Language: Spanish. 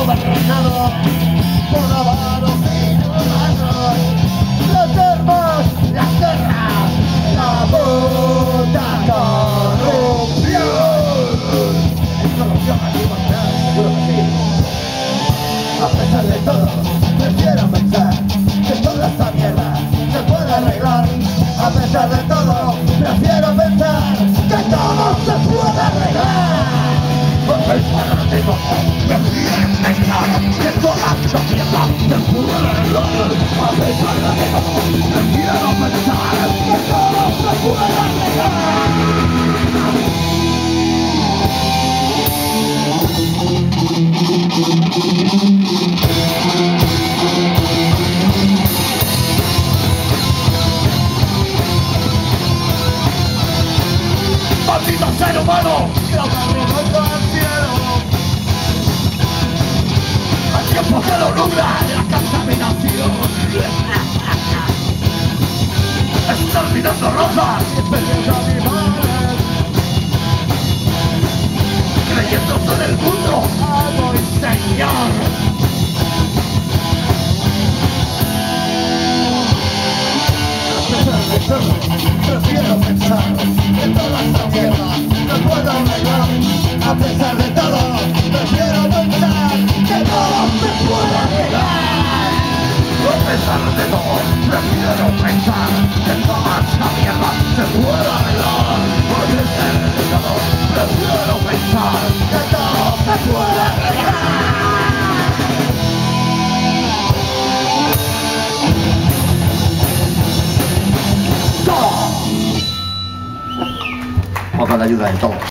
gobernado por avaros y tiranos. Las armas, las guerras, la puta corrupción. ¿Es corrupción aquí, Montreal? Seguro que sí. A pesar de todo, prefiero pensar que toda esta mierda se puede arreglar. A pesar de todo, prefiero pensar que todo se puede arreglar. A pesar de todo, prefiero pensar que toda esta mierda se puede arreglar. A pesar de todo, prefiero pensar que todo se puede arreglar. ¡Maldito ser humano! ¡Que agarremos al cielo! ¡Al tiempo que lo nubla la contaminación! ¡Están mirando rosas! ¡Especies animales! ¡Creyéndose del mundo! ¡Amo y señor! Prefiero pensar que toda esta mierda se puede arreglar. A pesar de todo, prefiero pensar que todo se puede arreglar. A pesar de todo, prefiero pensar que toda esta mierda se puede arreglar. A pesar de todo, prefiero pensar que todo se puede arreglar. Con la ayuda de todos.